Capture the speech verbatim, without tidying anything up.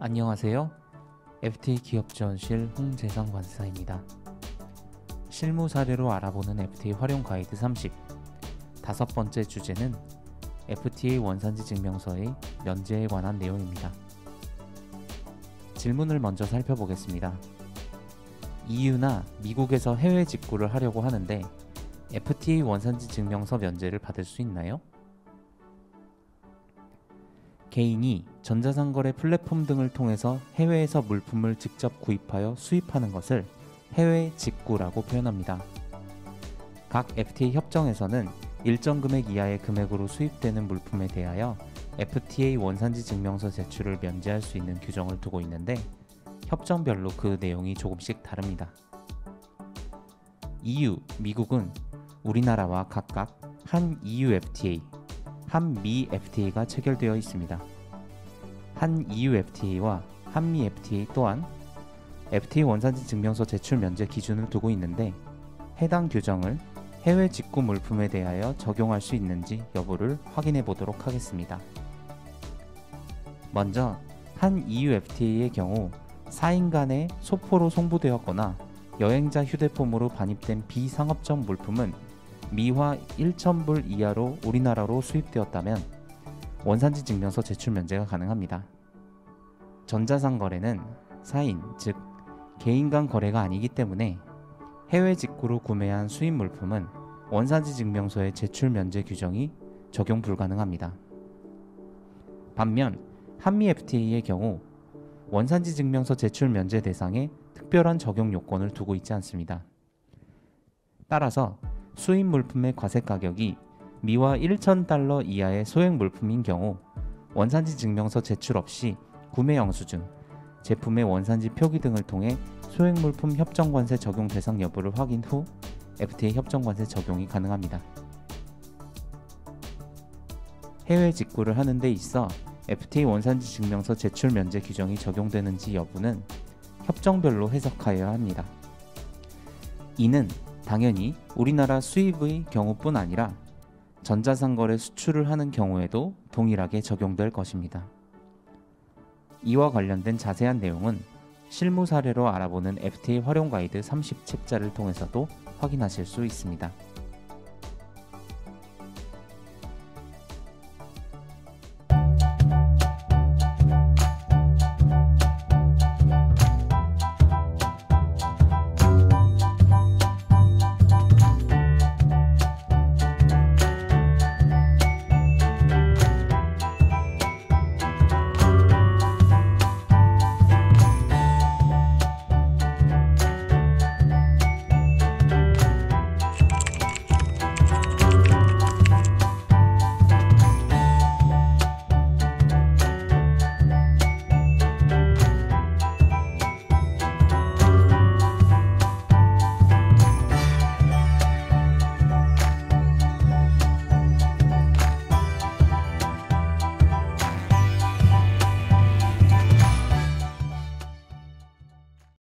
안녕하세요. 에프티에이 기업지원실 홍재성 관세사입니다. 실무 사례로 알아보는 에프티에이 활용 가이드 삼십. 다섯 번째 주제는 에프티에이 원산지 증명서의 면제에 관한 내용입니다. 질문을 먼저 살펴보겠습니다. 이유나 미국에서 해외 직구를 하려고 하는데 에프티에이 원산지 증명서 면제를 받을 수 있나요? 개인이 전자상거래 플랫폼 등을 통해서 해외에서 물품을 직접 구입하여 수입하는 것을 해외 직구라고 표현합니다. 각 에프티에이 협정에서는 일정 금액 이하의 금액으로 수입되는 물품에 대하여 에프티에이 원산지 증명서 제출을 면제할 수 있는 규정을 두고 있는데 협정별로 그 내용이 조금씩 다릅니다. 이유, 미국은 우리나라와 각각 한 이유 에프티에이, 한미 에프티에이가 체결되어 있습니다. 한 이유 에프티에이와 한미 에프티에이 또한 에프티에이 원산지 증명서 제출 면제 기준을 두고 있는데 해당 규정을 해외 직구 물품에 대하여 적용할 수 있는지 여부를 확인해 보도록 하겠습니다. 먼저 한 이유 에프티에이의 경우 사인 간에 소포로 송부되었거나 여행자 휴대폰으로 반입된 비상업적 물품은 미화 천 불 이하로 우리나라로 수입되었다면 원산지 증명서 제출 면제가 가능합니다. 전자상거래는 사인, 즉 개인 간 거래가 아니기 때문에 해외 직구로 구매한 수입 물품은 원산지 증명서의 제출 면제 규정이 적용 불가능합니다. 반면 한미 에프티에이의 경우 원산지 증명서 제출 면제 대상에 특별한 적용 요건을 두고 있지 않습니다. 따라서 수입 물품의 과세 가격이 미화 천 달러 이하의 소액 물품인 경우 원산지 증명서 제출 없이 구매 영수증, 제품의 원산지 표기 등을 통해 소액 물품 협정관세 적용 대상 여부를 확인 후 에프티에이 협정관세 적용이 가능합니다. 해외 직구를 하는 데 있어 에프티에이 원산지 증명서 제출 면제 규정이 적용되는지 여부는 협정별로 해석하여야 합니다. 이는 당연히 우리나라 수입의 경우뿐 아니라 전자상거래 수출을 하는 경우에도 동일하게 적용될 것입니다. 이와 관련된 자세한 내용은 실무 사례로 알아보는 에프티에이 활용 가이드 삼십 책자를 통해서도 확인하실 수 있습니다.